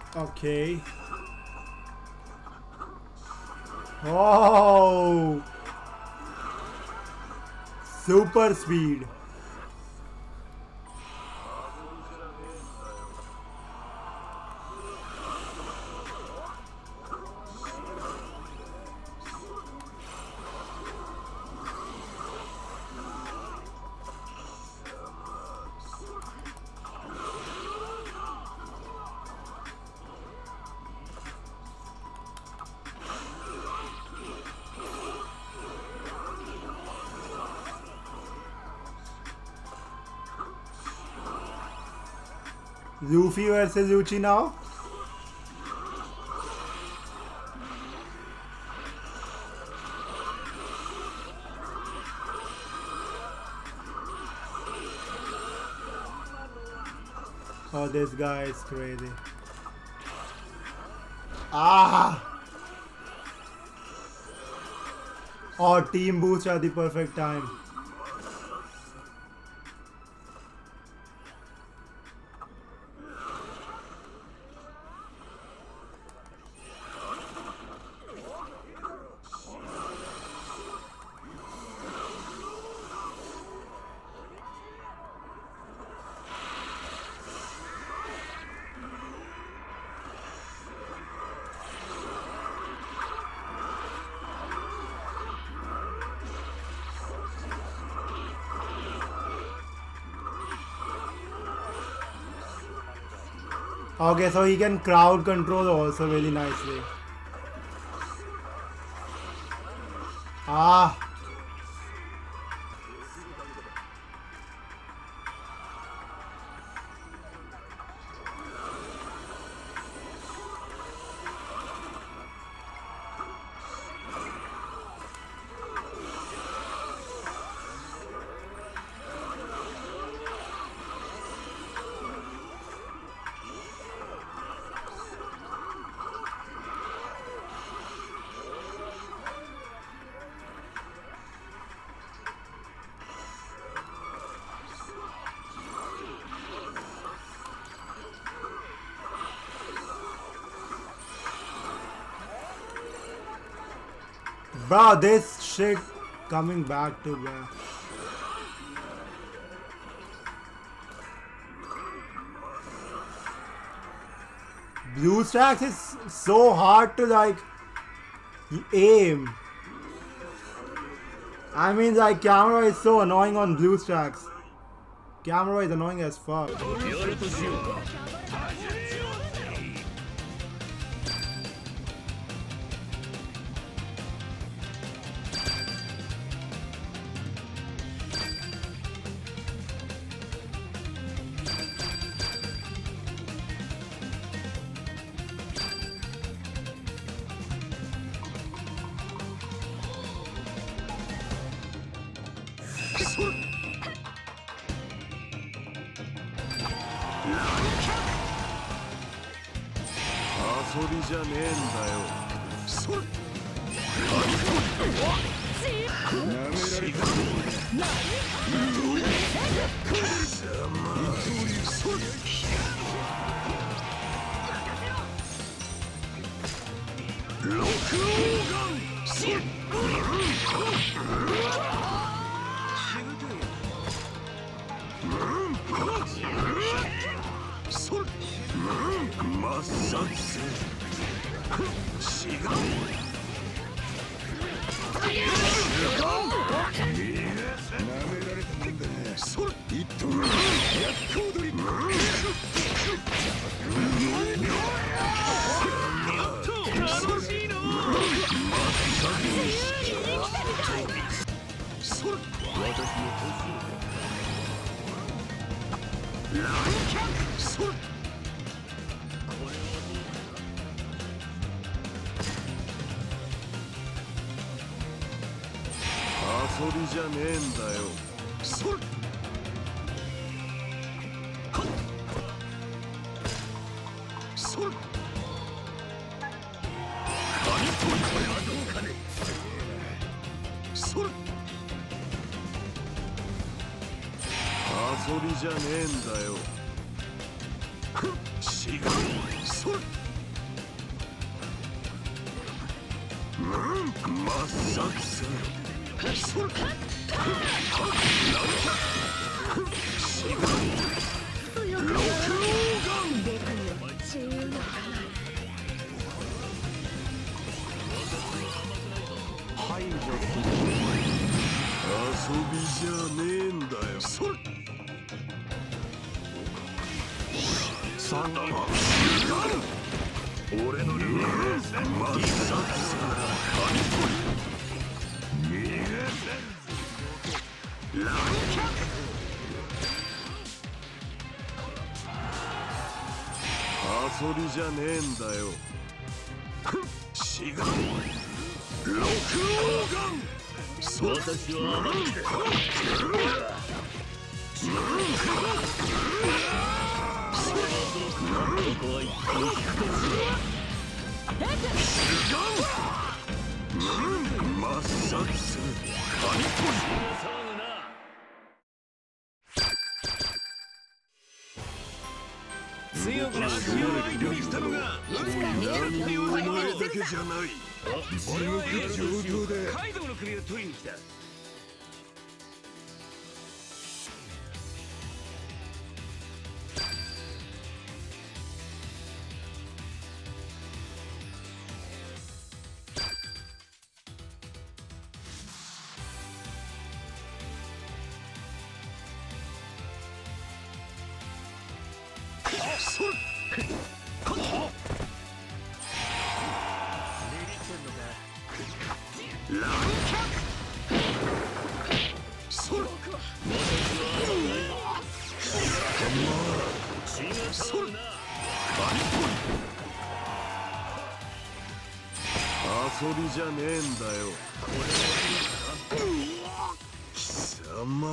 Okay. Oh, super speed. Luffy versus Uchi now. Oh, this guy is crazy. Ah! Oh, team boost at the perfect time. Okay, so he can crowd control also really nicely. Ah. Bro, this shit coming back to back. BlueStacks is so hard to like aim. I mean, like, camera is so annoying on BlueStacks. Camera is annoying as fuck. 遊びじゃねえんだよ。それ。なめられた。六王眼。抹殺せ。違う。それ。一頭。逆行取り。楽しいの。それ。私の乱脚。それ。遊びじゃねえんだよ。それ。それ。これはどうかね。それ。遊びじゃねえんだよ。違う。それ。 遊びじゃねえんだよ。それ俺のルールマッサッサランキャ遊びじゃねえんだよ。シガン六王眼私は甘くて強くな足を相手にしたのが何でお前だけじゃない。地獄上流でカイドウの首を取りに来た。それランキャそれそれ遊びじゃねえんだよ。貴様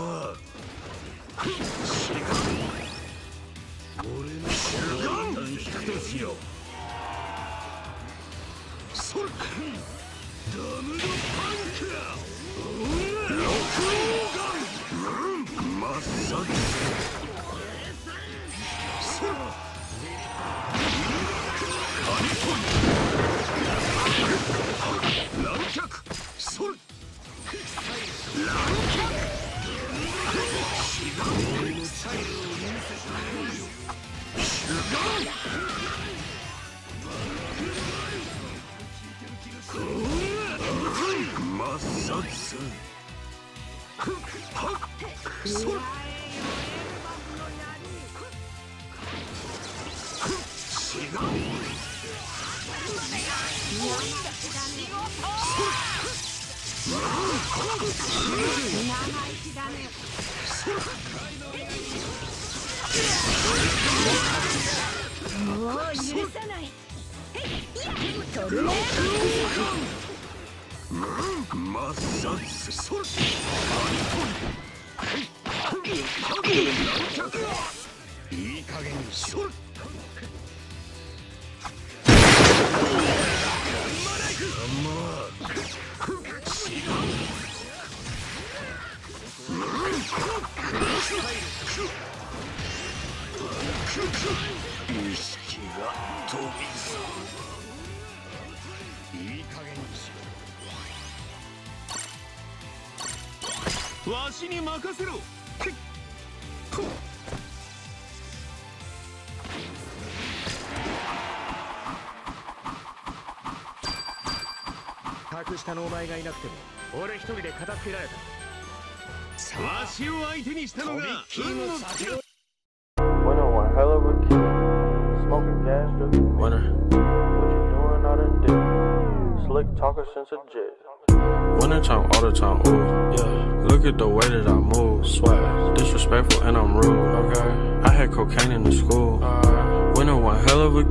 俺の主眼引くとしよう。それダムのパンク六王眼マッサッそれ乱脚それ乱脚シガンのスタイルを見せてくれるよ。シガンマッサッサはっそれシガンもう許さない。トルネマッサッサそれいい加減にしろ。意識が飛びそう。いい加減にしろ。わしに任せろ。 格下のお前がいなくても俺一人で片付けられた。 わしを相手にしたのが運の尽きる。 Winner one hell of a kid. Smoking gas, dude. Winner. What you doing out of dick? Slick talker since a jet. Winter time, all the time, ooh, yeah. Look at the way that I move, swag. Disrespectful and I'm rude, okay. I had cocaine in the school. Winter one hell of a